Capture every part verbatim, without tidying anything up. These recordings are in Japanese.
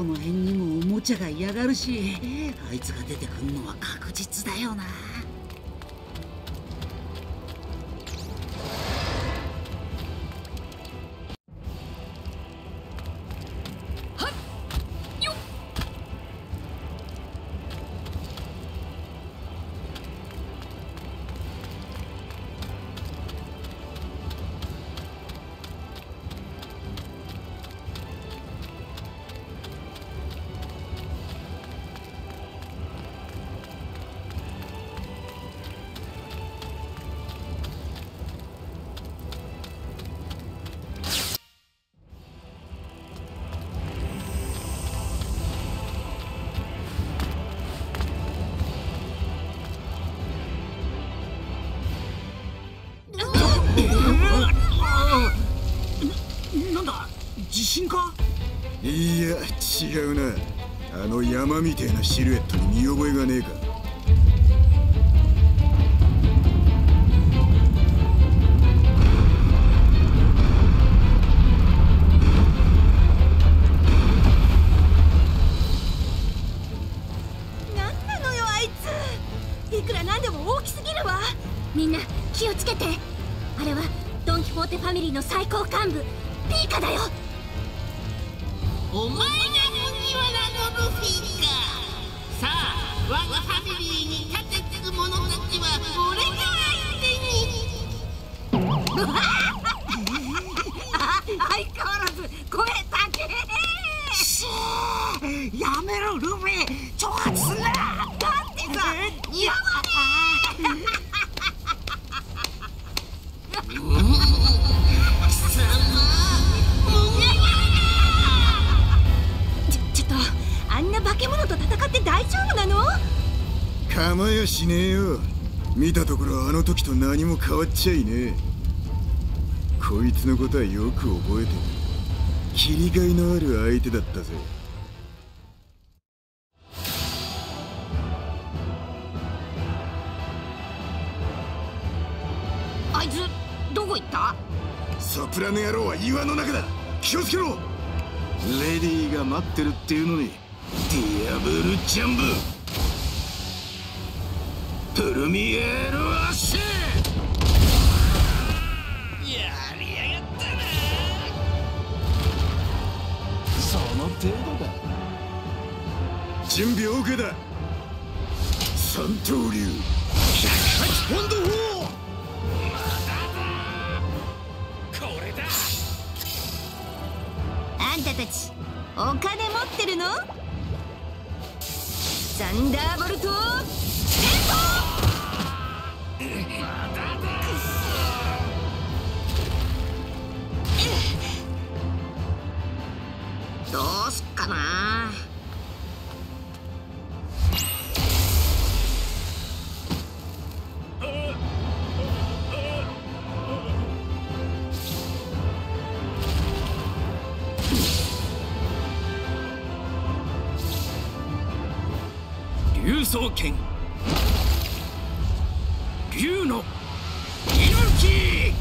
この辺にもおもちゃが嫌がるし、あいつが出てくんのは確実だよな。 なんだ、地震か？ いや違うな。あの山みてえなシルエットに見覚えがねえか。 なんなのよあいつ。いくらなんでも大きすぎるわ。みんな気をつけて。あれはドン・キホーテファミリーの最高幹部ピーカだよ。 お前が麦わらのルフィか。さあ我がファミリーに立てつく者たちは俺が相手に。 相変わらず声高え。しーやめろルフィ、挑発すんな。だってさ似合わねえ。 あんな化け物と戦って大丈夫なの？ 構やしねえよ。見たところあの時と何も変わっちゃいねえ。こいつのことはよく覚えてる。切りがいのある相手だったぜ。 あいつどこ行った？ サプラの野郎は岩の中だ。気をつけろ。レディーが待ってるっていうのに。ディアブルジャンブプルミエールアッシュ。 やりやがったな。 その程度だ。準備 OK だ。三刀流ひゃくはちポンド砲。 これだ。 あんたたちお金持ってるの？サンダーボルトテンどうすっかな。 竜爪剣竜の息吹。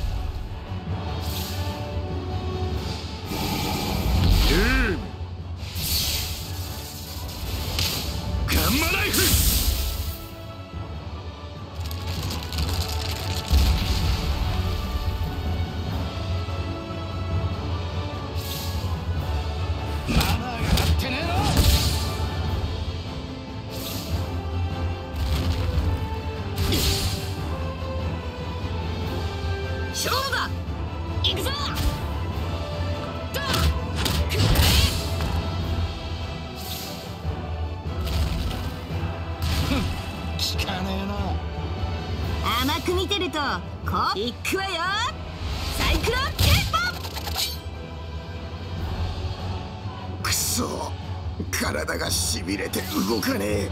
ガンマナイフ。マナーが張ってねえの。 勝負だ。行くぞ。 聞かねえな。 甘く見てるとこういくわよ。サイクロンテンポ。 くそ、体がしびれて動かねえ。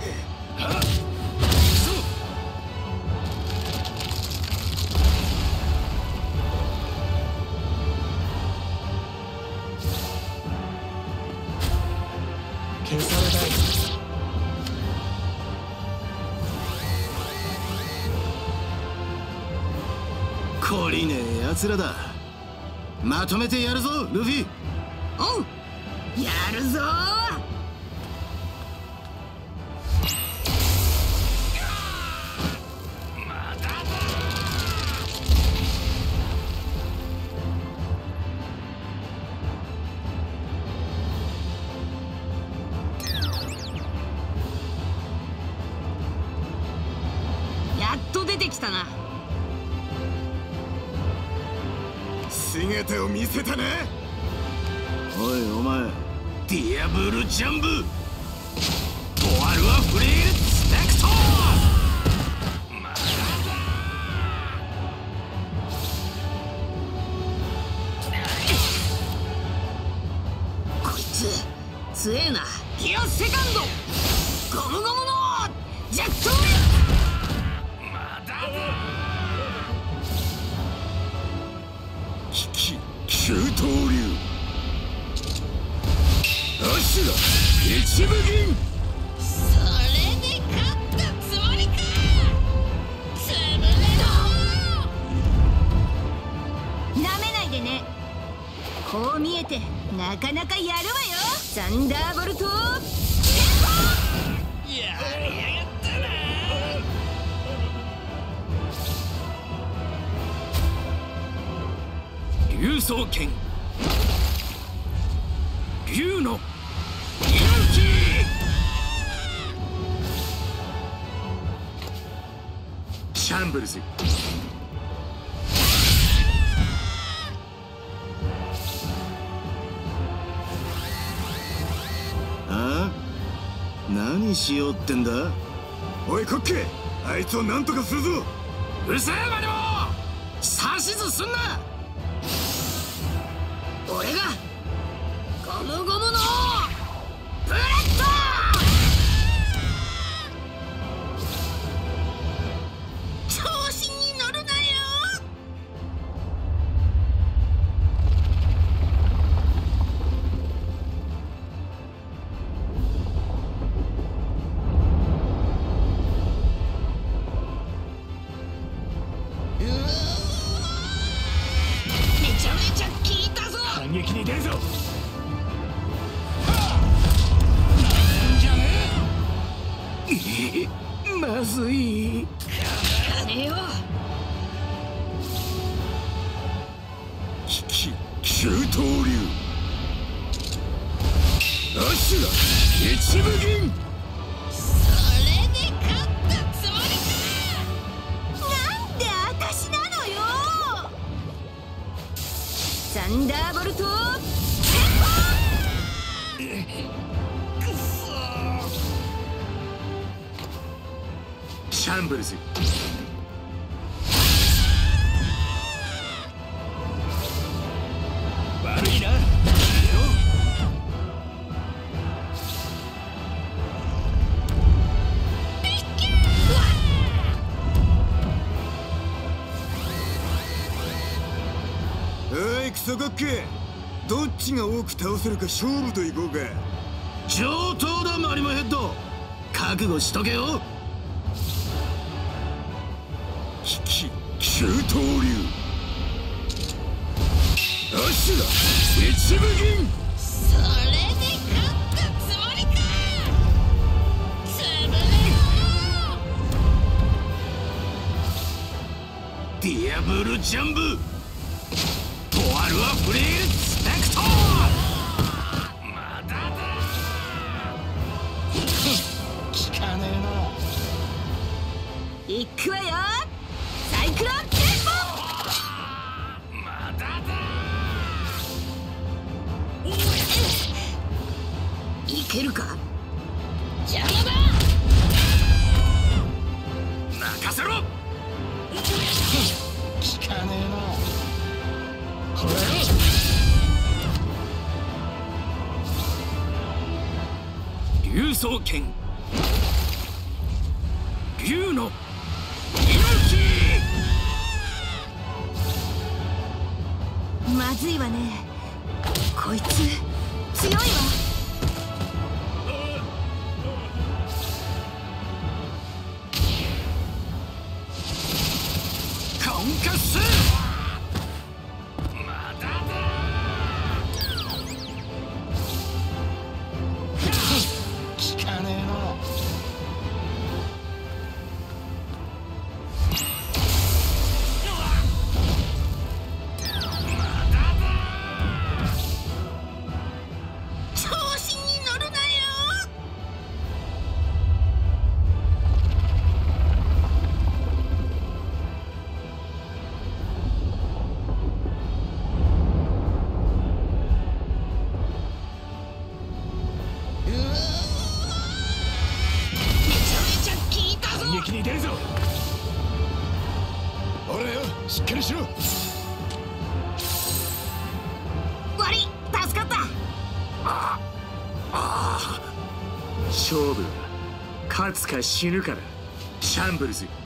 消されたい。懲りねえ奴らだ。まとめてやるぞルフィ。 おう、やるぞー。 したな。 姿を見せたな。 おいお前、 ディアブルジャンブポワルはフレイルスペクトー。まだこいつ強えな。ギアセカンドゴムゴムのジェットウィッまだだ。 危機急騰流アシュラ一部銀。 それで勝ったつもりか。つぶれろ。 なめないでね。こう見えてなかなかやるわよ。サンダーボルトやりやがったな。 竜双剣竜のシャンブルズ。 ああ、何しようってんだ。 おいコッケ、あいつをなんとかするぞ。 うるせえマリモ、指図すんな。 俺がゴムゴムのブレッド。 調子に乗るなよ。めちゃめちゃ効いたぞ。 反撃に出るぞ。まずい。 やめよう。 危機急騰流アシュラ一部銀。 それで勝ったつもりか。 なんで私なのよ。サンダーボルトシャンブルズ。 悪いな。 おいクソコッケ、どっちが多く倒せるか勝負といこうか。 上等だマリモヘッド、覚悟しとけよ。 危機急騰流アシュラ一部銀。 それで勝ったつもりか。つぶれろ。 ディアブルジャンブポワルはフレイルスペクトー。 まだだ。 効かねえな。 いくわよ。サイクロンテンまだだ。 いけるか。 邪魔だ。 任せろ。効かねえな。ほらよ。竜双剣竜のまずいわね。こいつ強いわ。 コンカッス。 まだだ。 効かねえな。 調ろ。 悪い、助かった。 勝負は勝つか死ぬかだ、シャンブルズ。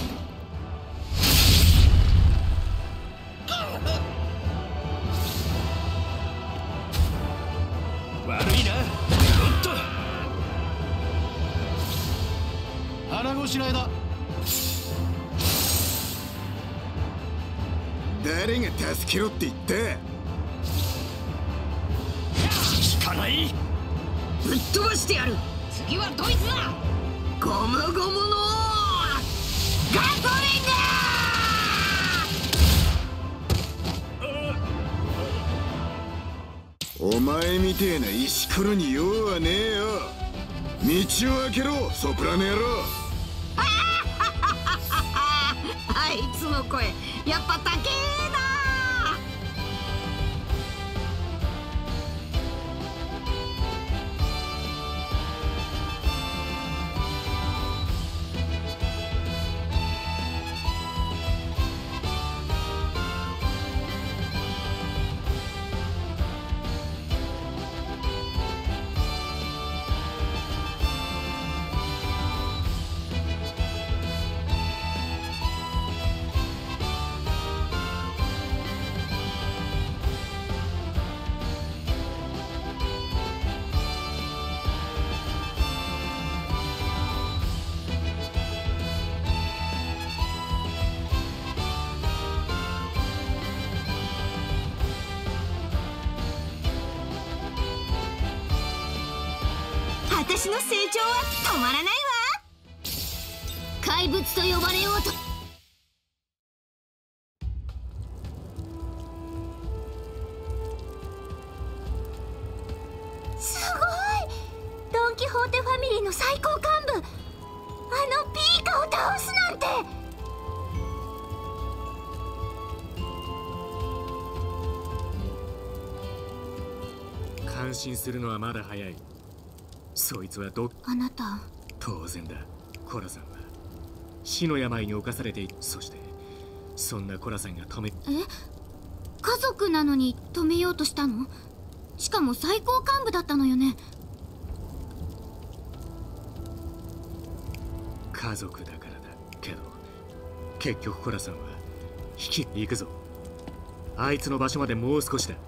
悪いな。おっと、 腹ごしらえだ。 誰が助けろって言った？ 効かない。 ぶっ飛ばしてやる。次はドイツだ。ゴムゴムのガトリング。 お前みてえな石ころに用はねえよ。道を開けろ、ソプラノ野郎。 あいつの声やっぱ高えな。私の成長は止まらないわ。 怪物と呼ばれようと。すごい、ドン・キホーテファミリーの最高幹部、あのピーカを倒すなんて。 感心するのはまだ早い。そいつはどあなた、 当然だ。コラさんは死の病に侵されている。そしてそんなコラさんが止め、 え、家族なのに止めようとしたの？しかも最高幹部だったのよね。 家族だからだけど、結局コラさんは引き行くぞ。あいつの場所までもう少しだ。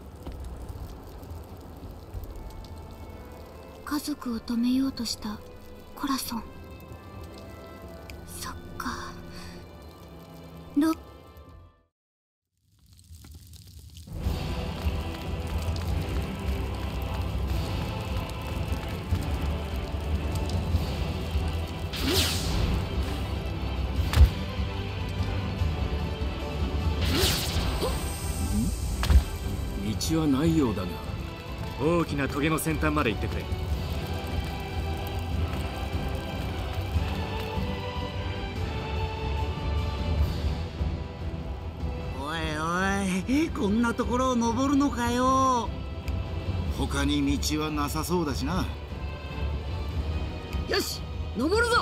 家族を止めようとしたコラソン。そっか。ロ道はないようだが、大きな棘の先端まで行ってくれ。 こんなところを登るのかよ。 他に道はなさそうだしな。 よし、登るぞ。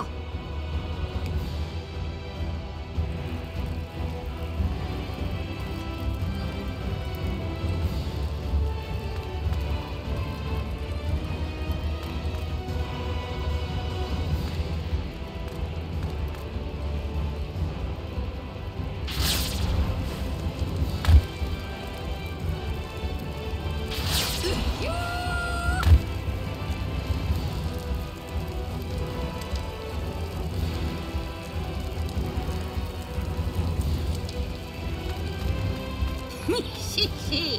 しし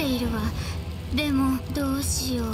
いるわ。でもどうしよう。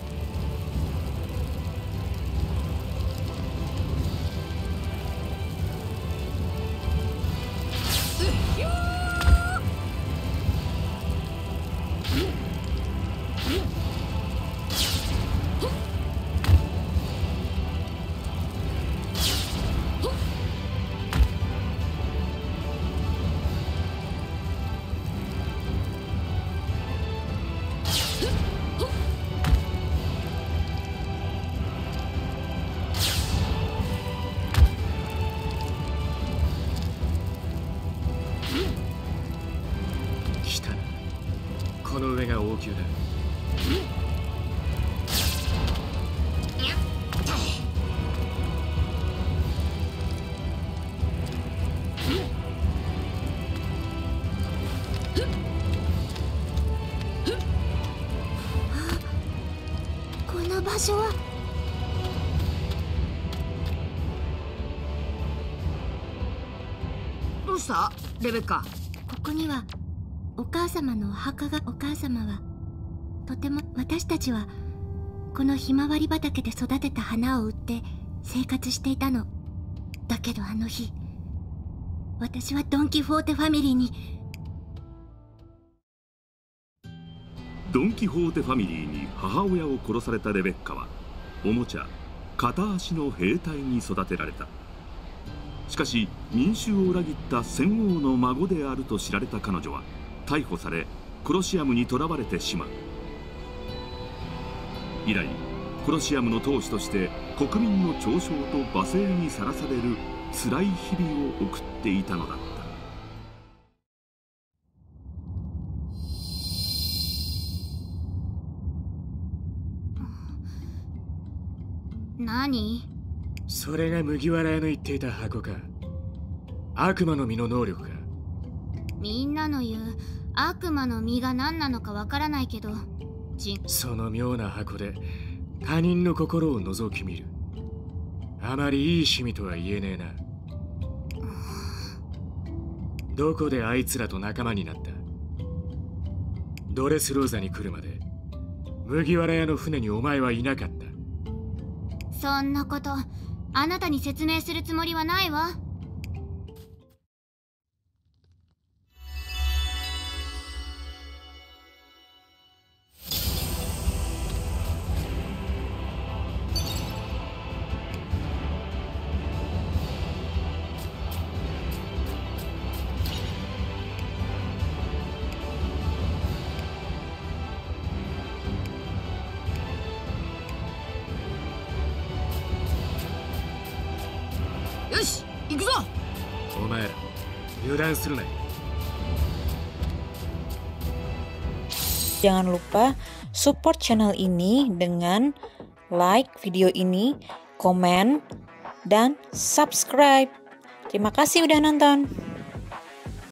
来たな。この上が王宮だ。 この場所は。 どうしたレベッカ？ ここにはお母様のお墓が。お母様はとても、私たちはこのひまわり畑で育てた花を売って生活していたの。だけどあの日、私はドン・キホーテファミリーに。 ドン・キホーテファミリーに母親を殺されたレベッカはおもちゃ片足の兵隊に育てられた。しかし民衆を裏切った戦王の孫であると知られた彼女は逮捕されコロシアムに囚われてしまう。以来コロシアムの当主として国民の嘲笑と罵声にさらされる辛い日々を送っていたのだった。 何？ それが麦わら屋の言っていた箱か。悪魔の実の能力か。 みんなの言う悪魔の実が何なのかわからないけど、じその妙な箱で他人の心を覗き見る。あまりいい趣味とは言えねえな。どこであいつらと仲間になった？ドレスローザに来るまで麦わら屋の船にお前はいなかった。 そんなことあなたに説明するつもりはないわ。 よし、行くぞ。 お前ら油断するな。 Jangan lupa support channel ini dengan like video ini, komen, dan subscribe. Terima kasih udah nonton.